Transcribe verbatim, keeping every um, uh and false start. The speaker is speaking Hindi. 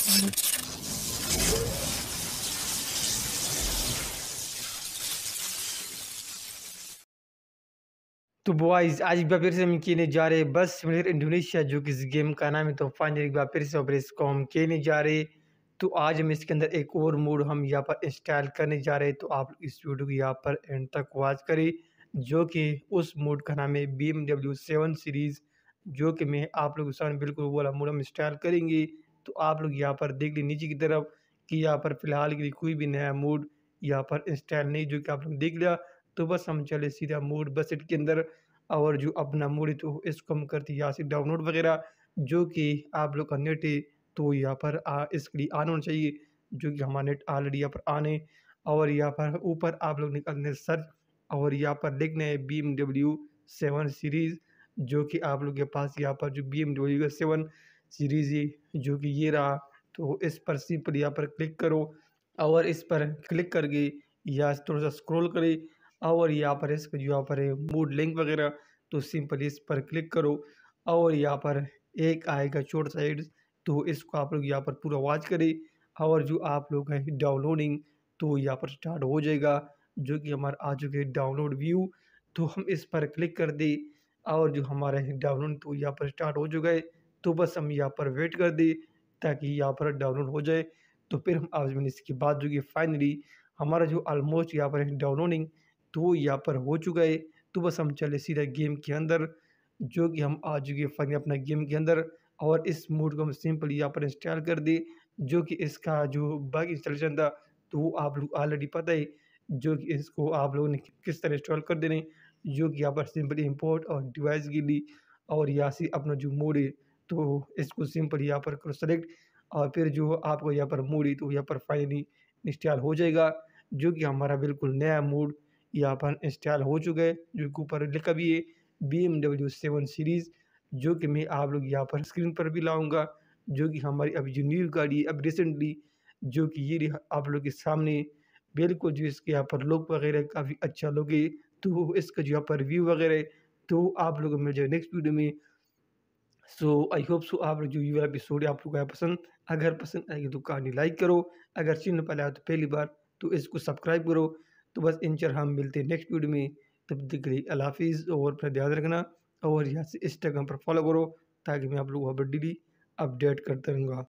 तो बॉयज़ आज एक बार फिर से हम खेलने जा रहे हैं बस सिमुलेटर इंडोनेशिया, जो कि इस गेम का नाम है। तो फाइनली एक बार फिर से और इसको हम खेलने जा रहे हैं। तो आज हम इसके अंदर एक और मोड हम यहाँ पर इंस्टॉल करने जा रहे हैं। तो आप इस वीडियो को यहाँ पर एंड तक वॉच करें, जो कि उस मोड का नाम है B M W seven series, जो कि मैं आप लोगों के सामने बिल्कुल वो वाला मोड हम इंस्टॉल करेंगे। तो आप लोग यहाँ पर देख लें नीचे की तरफ कि यहाँ पर फ़िलहाल के लिए कोई भी नया मोड यहाँ पर इंस्टॉल नहीं, जो कि आप लोग देख लिया। तो बस हम चले सीधा मोड बस इट के अंदर, और जो अपना मोड है तो इसको हम करते हैं यहाँ से डाउनलोड वगैरह, जो कि आप लोग का नेट है तो यहाँ पर आ, इसके लिए ऑन होना चाहिए, जो कि हमारा नेट ऑलरेडी यहाँ पर ऑन है। और यहाँ पर ऊपर आप लोग निकलने सर्च, और यहाँ पर लिखना है B M W seven series, जो कि आप लोग के पास यहाँ पर जो बी एम डब्ल्यू का सेवन सीरीज़ है, जो कि ये रहा। तो इस पर सिंपल यहाँ पर क्लिक करो, और इस पर क्लिक करके यहाँ से थोड़ा सा स्क्रॉल करें, और यहाँ पर इसका जो यहाँ पर है मूड लिंक वगैरह, तो सिंपल इस पर क्लिक करो। और यहाँ पर एक आएगा छोटा साइड, तो इसको आप लोग यहाँ पर पूरा वॉच करें। और जो आप लोग हैं डाउनलोडिंग, तो यहाँ पर स्टार्ट हो जाएगा, जो कि हमारा आ चुके डाउनलोड व्यू। तो हम इस पर क्लिक कर दें, और जो हमारा है डाउनलोड तो यहाँ पर स्टार्ट हो चुका है। तो बस हम यहाँ पर वेट कर दें ताकि यहाँ पर डाउनलोड हो जाए। तो फिर हम आज मैंने इसके बाद जो कि फाइनली हमारा जो ऑलमोस्ट यहाँ पर है डाउनलोडिंग तो यहाँ पर हो चुका है। तो बस हम चले सीधा गेम के अंदर, जो कि हम आ चुके हैं फाइनली अपना गेम के अंदर। और इस मोड को हम सिंपल यहाँ पर इंस्टॉल कर दे, जो कि इसका जो बाकी इंस्टॉलेशन था तो वो आप लोग ऑलरेडी पता है, जो कि इसको आप लोगों ने किस तरह इंस्टॉल कर देने, जो कि यहाँ पर सिंपली इंपोर्ट और डिवाइस के लिए, और यहाँ से अपना जो मोड है तो इसको सिंपल यहाँ पर करो सेलेक्ट, और फिर जो आपको यहाँ पर मोड है तो यहाँ पर फाइनली इंस्टॉल हो जाएगा, जो कि हमारा बिल्कुल नया मोड यहाँ पर इंस्टॉल हो चुका है, जो कि ऊपर लिखा भी है B M W seven series, जो कि मैं आप लोग यहाँ पर स्क्रीन पर भी लाऊंगा, जो कि हमारी अभी जो न्यू गाड़ी है अब रिसेंटली, जो कि ये रही आप लोग के सामने। बिल्कुल जो इसके यहाँ पर लुक वगैरह काफ़ी अच्छा लुक है। तो इसका जो यहाँ पर व्यू वगैरह है, तो आप लोग मिल जाए नेक्स्ट वीडियो में। सो आई होप सो आप लोग जो ये वाला एपिसोड है आप लोग को आया पसंद। अगर पसंद आएगी तो कहानी लाइक करो, अगर चैनल पर आया तो पहली बार तो इसको सब्सक्राइब करो। तो बस इन चर हम मिलते हैं नेक्स्ट वीडियो में, तब तक के लिए अल्लाह हाफिज़, और अपना ध्यान रखना। और यहाँ से इंस्टाग्राम पर फॉलो करो ताकि मैं आप लोगों को डेली अपडेट करता रहूँगा।